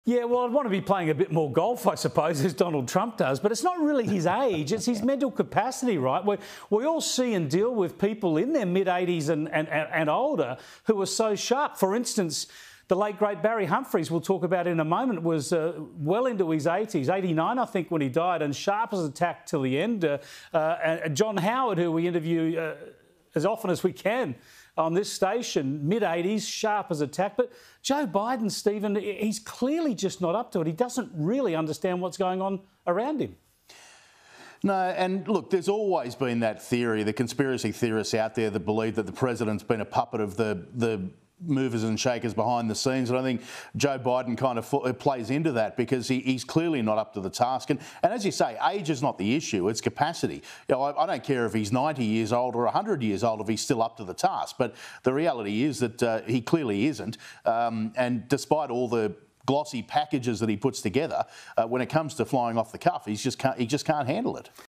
Yeah, well, I'd want to be playing a bit more golf, I suppose, as Donald Trump does, but it's not really his age, it's his mental capacity, right? We all see and deal with people in their mid-80s and older who are so sharp. For instance, the late, great Barry Humphries, we'll talk about in a moment, was well into his 80s, 89, I think, when he died, and sharp as a tack till the end. John Howard, who we interview as often as we can on this station, mid-80s, sharp as a tack. But Joe Biden, Stephen, he's clearly just not up to it. He doesn't really understand what's going on around him. No, and look, there's always been that theory, the conspiracy theorists out there that believe that the president's been a puppet of the movers and shakers behind the scenes, and I think Joe Biden kind of plays into that because he's clearly not up to the task. And as you say, age is not the issue, it's capacity. You know, I don't care if he's 90 years old or 100 years old if he's still up to the task, but the reality is that he clearly isn't, and despite all the glossy packages that he puts together, when it comes to flying off the cuff, he just can't handle it.